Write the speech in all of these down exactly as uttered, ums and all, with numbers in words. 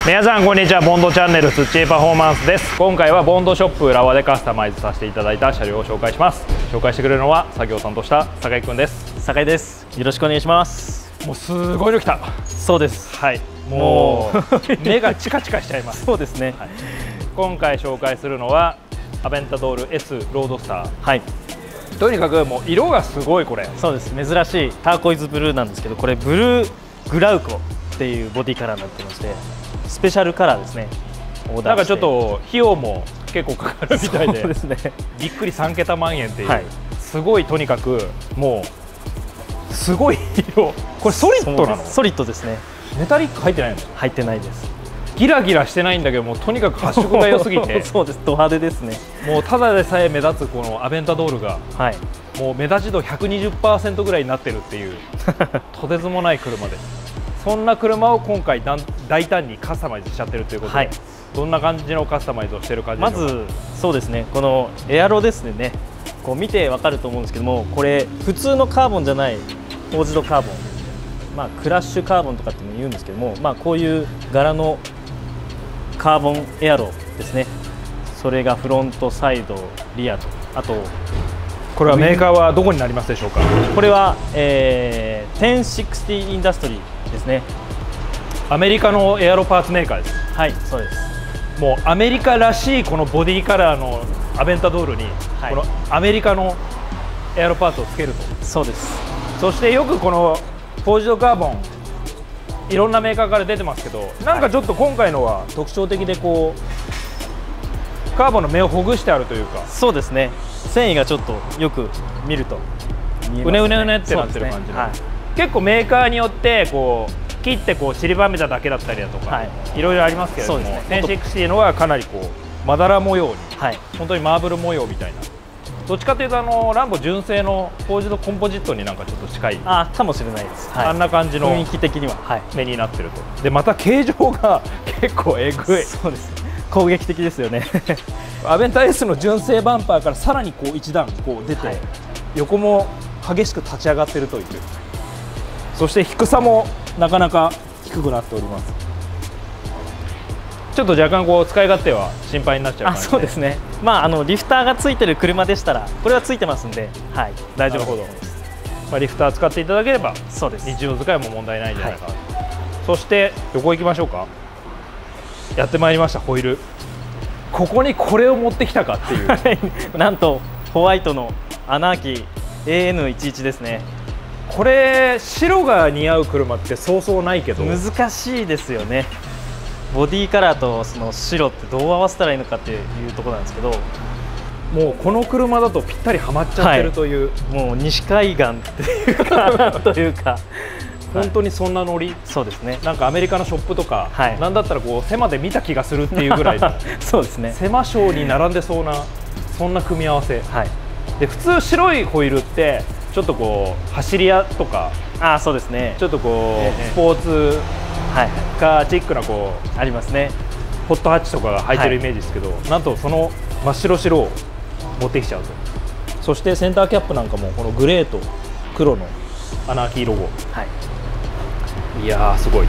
皆さんこんにちは。ボンドチャンネルスッチーパフォーマンスです。今回はボンドショップ浦和でカスタマイズさせていただいた車両を紹介します。紹介してくれるのは作業を担当した酒井くんです。 酒井です。よろしくお願いします。 もうすごいの来た。 そうです。 はい、もう目がチカチカしちゃいます。 そうですね、 はい、今回紹介するのはアベンタドール S ロードスター。はい、とにかくもう色がすごい。これそうです。珍しいターコイズブルーなんですけど、これブルーグラウコっていうボディカラーになってまして、スペシャルカラーですね。 なんかちょっと費用も結構かかるみたいで、 そうですね、 びっくりさんけた万円っていう、はい、すごい。とにかくもうすごい色。これソリッドなの？ ソリッドですね。 メタリック入ってないの？ 入ってないです。 ギラギラしてないんだけど、もうとにかく発色が良すぎてそうです。ド派手ですね。 もうただでさえ目立つこのアベンタドールが、はい、もう目立ち度 ひゃくにじゅっパーセント ぐらいになってるっていうとてつもない車です。そんな車を今回大胆にカスタマイズしちゃってるということで、はい、どんな感じのカスタマイズをしてる感じですか？まずそうですね、このエアロですね。こう見てわかると思うんですけども、これ普通のカーボンじゃないフォージドカーボン、まあ、クラッシュカーボンとかっても言うんですけども、まあ、こういう柄のカーボンエアロですね。それがフロント、サイド、リアと、あとこれはメーカーはどこになりますでしょうか？ これは、えー、テンシックスティーインダストリーですね。 アメリカのエアロパーツメーカーです。 はい、そうです。 もうアメリカらしいこのボディカラーのアベンタドールに、はい、このアメリカのエアロパーツをつけると。そうです。そしてよくこのフォージドカーボンいろんなメーカーから出てますけど、なんかちょっと今回のは特徴的で、こうカーボンの目をほぐしてあるというか。 そうですね、繊維がちょっとよく見ると見えますね。うねうねうねってなってる感じの、ね、はい、結構メーカーによってこう切ってこう散りばめただけだったりだとか、はい、いろいろありますけれども、ね、テンシックスティーのはかなりこうまだら模様に、はい、本当にマーブル模様みたいな、どっちかというとあのランボ純正のフォージドコンポジットになんかちょっと近い、あかもしれないです、はい、あんな感じの雰囲気的には目になってると。でまた形状が結構えぐい。そうです、攻撃的ですよねアベンタ S の純正バンパーからさらにこう一段こう出て、はい、横も激しく立ち上がっているという、そして低さもなかなか低くなっております。ちょっと若干こう使い勝手は心配になっちゃう感じで。あ、そうですね。まああのリフターがついてる車でしたらこれはついてますんで、はい、大丈夫です。まあリフター使っていただければ、そうです。日常使いも問題ないんじゃないかな、はい、そして横行きましょうか。やってまいりました。ホイール、ここにこれを持ってきたかっていうなんとホワイトのアナーキー エーエヌじゅういち ですね。これ白が似合う車ってそうそうないけど、難しいですよね。ボディカラーとその白ってどう合わせたらいいのかっていうところなんですけど、もうこの車だとぴったりはまっちゃってるという、はい、もう西海岸っていうかというか本当にそんなノリ。そうですね。なんかアメリカのショップとか、はい、なんだったらこうセマで見た気がするっていうぐらいのそうですね、セマショーに並んでそうなそんな組み合わせ、はい、で普通白いホイールってちょっとこう走り屋とか、あ、そうですね、ちょっとこう、ええ、スポーツカーチックなこうありますね、ホットハッチとかが入ってるイメージですけど、はい、なんとその真っ白白を持ってきちゃうと。そしてセンターキャップなんかもこのグレーと黒のアナーキーロゴ、はい、いやーすごい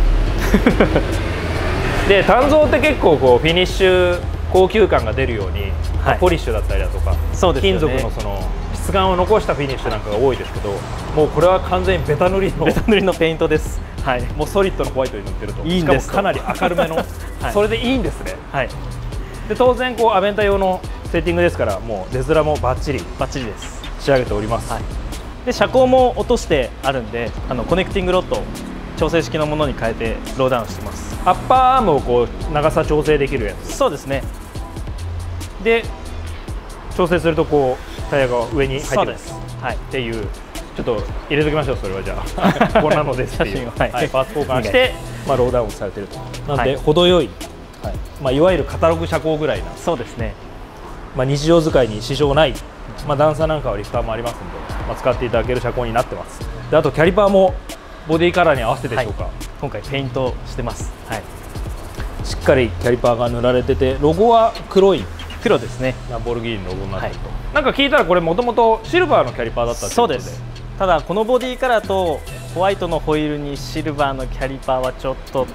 で単造って結構こうフィニッシュ高級感が出るように、はい、ポリッシュだったりだとか、そうですよね、金属のその質感を残したフィニッシュなんかが多いですけど、もうこれは完全にベタ塗りのベタ塗りのペイントです。はい、もうソリッドのホワイトに塗ってると。いいんです。しかもかなり明るめの、はい、それでいいんですね。はい、で当然こうアベンタ用のセッティングですから、もう出面もバッチリバッチリです仕上げております。はい、で車高も落としてあるんで、あのコネクティングロッド調整式のものに変えてローダウンしてます。アッパーアームをこう長さ調整できるやつ。そうですね。で調整するとこうタイヤが上に入ってくる、はい、っていう、ちょっと入れときましょう。それはじゃあこんなのですっていう、はいはい、パーツ交換して、まあ、ローダウンされてると。なので、はい、程よい、はい、まあ、いわゆるカタログ車高ぐらいな。そうですね、まあ、日常使いに支障ない、まあ、段差なんかはリフターもありますので、まあ、使っていただける車高になってます。であとキャリパーもボディカラーに合わせてでしょうか、はい、今回ペイントしてます。はい、しっかりキャリパーが塗られてて、ロゴは黒い黒ですね。ランボルギーニのロゴになってると、はい、なんか聞いたらこれもともとシルバーのキャリパーだったってことで。そうです。ただこのボディカラーとホワイトのホイールにシルバーのキャリパーはちょっと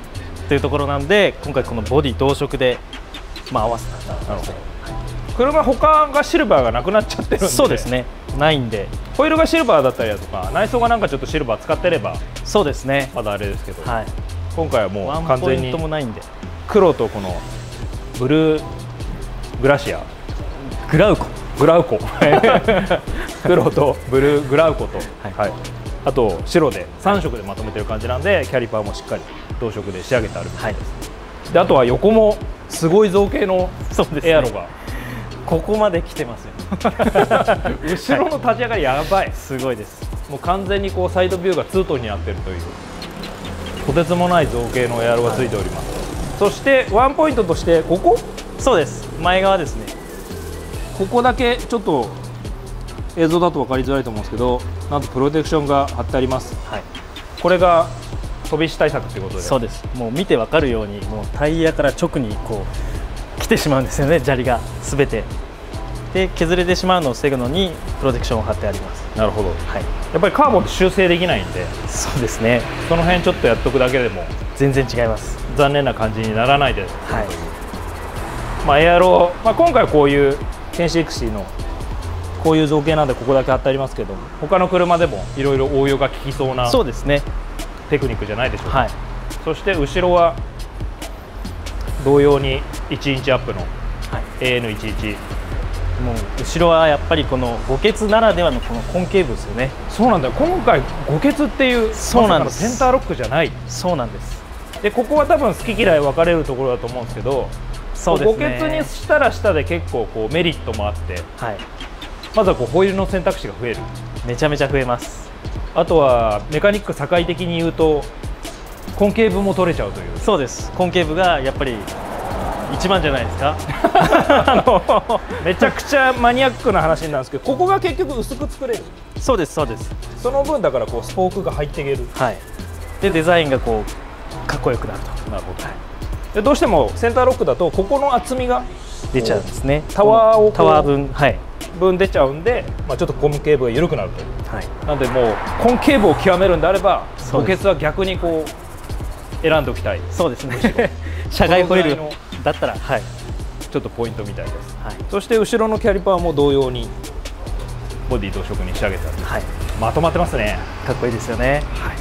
っていうところなんで、今回このボディ同色で、まあ、合わせた。なるほど。 車他がシルバーがなくなっちゃってるんで。 そうですね、ないんで、 ホイールがシルバーだったりだとか、内装がなんかちょっとシルバー使ってれば、 そうですね、 まだあれですけど、 はい、 今回はもう完全に黒とこのブルーグラシアグラウコグラウコ黒とブルーグラウコと、はいはい、あと白でさん色でまとめてる感じなんで、キャリパーもしっかり同色で仕上げてあるみたいです、はい、であとは横もすごい造形のエアロが、ね、 ここまで来てますよ後ろの立ち上がりやばい、 すごいです。 もう完全にこうサイドビューがツートンになっているというとてつもない造形のエアロがついております、はい、そしてワンポイントとしてここ、 そうです、前側ですね。 ここだけちょっと映像だと分かりづらいと思うんですけど、なんとプロテクションが貼ってあります、はい、これが飛び石対策ということで。 そうです、もう見て分かるように、もうタイヤから直にこう来てしまうんですよね、砂利がすべてで削れてしまうのを防ぐのにプロテクションを貼ってあります。 なるほど、はい、やっぱりカーボンって修正できないんで、 そうですね、 その辺ちょっとやっとくだけでも全然違います。 残念な感じにならないです、はい、まあ、エアロ、まあ、今回こういうテンシーエックスシーのこういう造形なんでここだけ貼ってありますけど、他の車でもいろいろ応用が効きそうなそうですねテクニックじゃないでしょうか、はい、そして後ろは同様にいちインチアップの エーエヌじゅういち、 もう後ろはやっぱりこの五欠ならではのこのコンケーブですよね。 そうなんだよ、今回五欠っていうそうなんです、 まさかのセンターロックじゃない。 そうなんです。 でここは多分好き嫌い分かれるところだと思うんですけど、そうですね、五欠にしたら下で結構こうメリットもあって、はい、まずはこうホイールの選択肢が増える、 めちゃめちゃ増えます。あとはメカニック社会的に言うとコンケーブも取れちゃうという。 そうです、コンケーブがやっぱり一番じゃないですかめちゃくちゃマニアックな話なんですけど、ここが結局薄く作れる。 そうですそうです。 その分だからこうスポークが入っていける、 はい、でデザインがこうかっこよくなると。 なるほど、はい、でどうしてもセンターロックだとここの厚みが出ちゃうんですね。 タワーをタワー分、はい、 分出ちゃうんで、まあ、ちょっとコンケーブが緩くなると、はい、なのでもうコンケーブを極めるんであれば補欠は逆にこう選んでおきたい。 そうですね車外ホイールだったら、はい、 ちょっとポイントみたいです、はい、そして後ろのキャリパーも同様にボディ同色に仕上げてある、はい、まとまってますね。 かっこいいですよね、はい、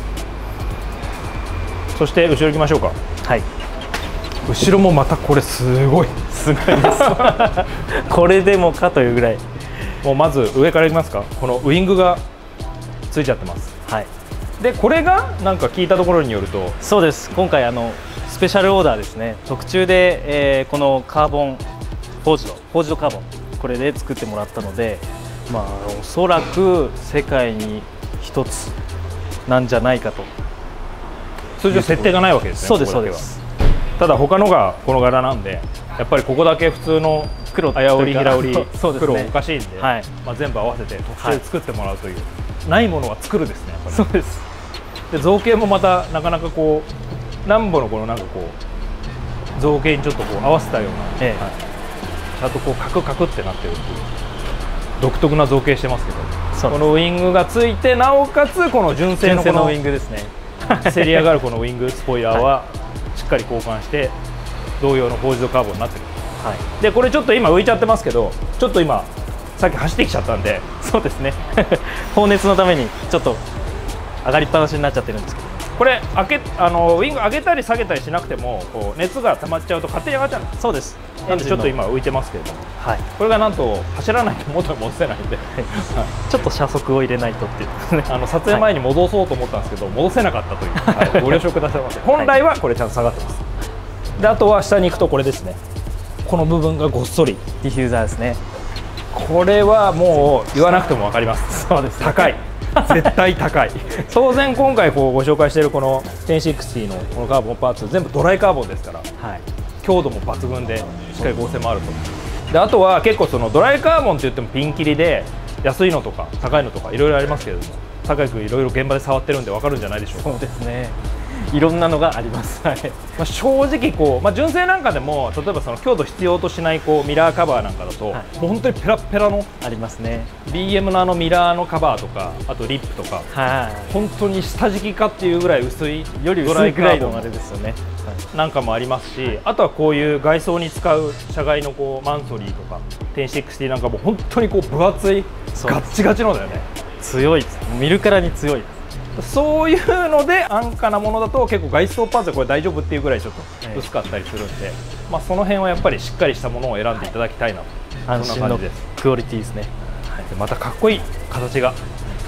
そして後ろ行きましょうか。 はい、 後ろもまたこれすごいすごいですこれでもかというぐらい。 もうまず上からいきますか。このウイングがついちゃってます、はい、でこれがなんか聞いたところによると、 そうです、今回あのスペシャルオーダーですね、特注で、えー、このカーボンフォージドフォージドカーボン、これで作ってもらったので、まあおそらく世界に一つなんじゃないかと。 通常設定がないわけですね。 そうですそうです。 ただ他のがこの柄なんで、やっぱりここだけ普通の黒綾織平織黒おかしいんで、はい、まあ全部合わせて特注で作ってもらうという、はい、ないものは作るですね。やっぱりそうです。 で造形もまたなかなかこう何本のこのなんかこう造形にちょっとこう合わせたような、ええ、はい、ちゃんとこうカクカクってなってるっていう独特な造形してますけど、このウイングがついて、なおかつこの純正のこのウイングですねせり上がるこのウイングスポイラーはしっかり交換して同様のフォージドカーボンになってる、はい、でこれちょっと今浮いちゃってますけど、ちょっと今さっき走ってきちゃったんで、 そうですね放熱のためにちょっと上がりっぱなしになっちゃってるんですけど、 これ開けあのウイング上げたり下げたりしなくてもこう熱が溜まっちゃうと勝手に上がっちゃうんです。 そうです。 なんでちょっと今浮いてますけれども、はい、これがなんと走らないと元に戻せないんでちょっと車速を入れないとっていうあの撮影前に戻そうと思ったんですけど、はい、戻せなかったという、はい、ご了承くださいませ。本来はこれちゃんと下がってます。であとは下に行くとこれですね、この部分がごっそりディフューザーですね。 これはもう言わなくても分かります。 そうです、ね、 高い絶対高い当然今回こうご紹介しているこのテンシーエックスティーのこのカーボンパーツ全部ドライカーボンですから、はい、強度も抜群でしっかり合成もあると。であとは結構そのドライカーボンって言ってもピンキリで安いのとか高いのとかいろいろありますけれども、酒井君いろいろ現場で触ってるんで分かるんじゃないでしょうか。 そうですね、 いろんなのがあります。はい、 まあ正直こう、まあ、純正なんかでも例えばその強度必要としないこうミラーカバーなんかだと、はい、もう本当にペラペラのありますね。 ビーエム のあのミラーのカバーとかあとリップとか、はい、本当に下敷きかっていうぐらい薄いより薄いくらいのあれですよね、 なんかもありますし、はい、あとはこういう外装に使う車外のこうマンソリーとかテンシックスティなんかも本当にこう分厚いガッチガチのだよね。 強いです。見るからに強いです。 そういうので安価なものだと結構外装パーツでこれ大丈夫っていうぐらいちょっと薄かったりするんで、まあその辺はやっぱりしっかりしたものを選んでいただきたいなと、はい、 安心のクオリティですね。 はい、でまたかっこいい形が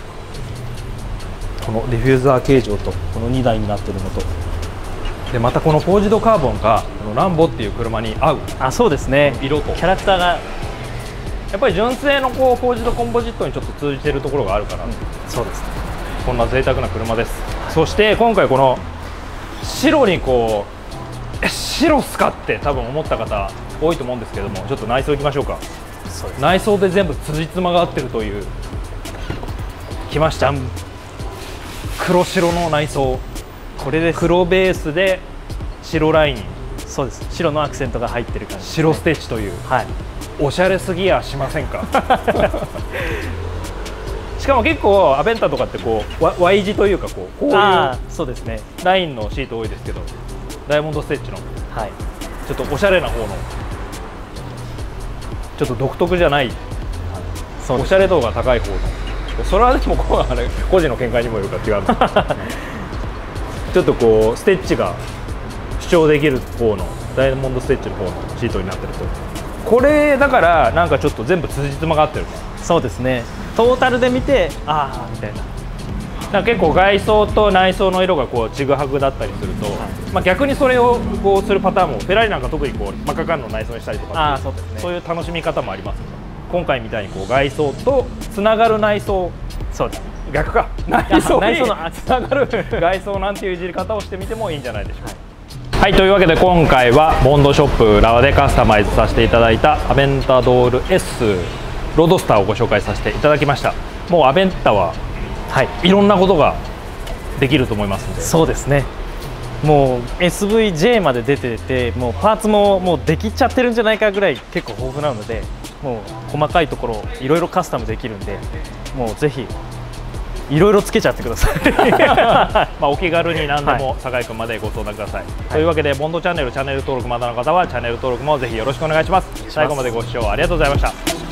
このディフューザー形状とこのにだいになってるのとでまたこのフォージドカーボンがこのランボっていう車に合う。 あ、そうですね。 色とキャラクターがやっぱり純正のこうフォージドコンポジットにちょっと通じてるところがあるから、うん、 そうですね。 こんな贅沢な車です。そして今回この白にこうえ白っすかって多分思った方多いと思うんですけども、ちょっと内装いきましょうか。そうです。内装で全部辻褄が合ってるという。きました。黒白の内装。これです。黒ベースで白ライン。 そうです。白のアクセントが入ってる感じ、ね、 白ステッチという、はい、おしゃれすぎやしませんか。しかも結構アベンタとかってこう Y 字というかこうこういうそうですねラインのシート多いですけど、ダイヤモンドステッチの、はい、ちょっとおしゃれな方のちょっと独特じゃない、はい、おしゃれ度が高い方の、それはでもこうあれ個人の見解にもよるか違うのちょっとこうステッチが主張できる方のダイヤモンドステッチの方のシートになってると、これだからなんかちょっと全部辻褄が合ってるね。 そうですね。トータルで見てああみたいな。 なんか結構外装と内装の色がこうちぐはぐだったりすると、はい、まあ逆にそれをこうするパターンもフェラーリなんか特にこう真っ赤の内装にしたりとか、あそうですね、そういう楽しみ方もありますので、今回みたいにこう外装とつながる内装、そうです逆か内装につながる外装なんていういじり方をしてみてもいいんじゃないでしょうか。はい、はい、というわけで今回はボンドショップ浦和でカスタマイズさせていただいたアベンタドール S ロードスターをご紹介させていただきました。もうアベンタは、はい、いろんなことができると思いますので。 そうですね。もう エスブイジェー まで出てて、もうパーツももうできちゃってるんじゃないかぐらい結構豊富なので、もう細かいところいろいろカスタムできるんで、もうぜひいろいろつけちゃってください。 まあお気軽に何でも酒井君までご相談ください。はい、というわけでボンドチャンネルチャンネル登録まだの方はチャンネル登録もぜひよろしくお願いします。最後までご視聴ありがとうございました。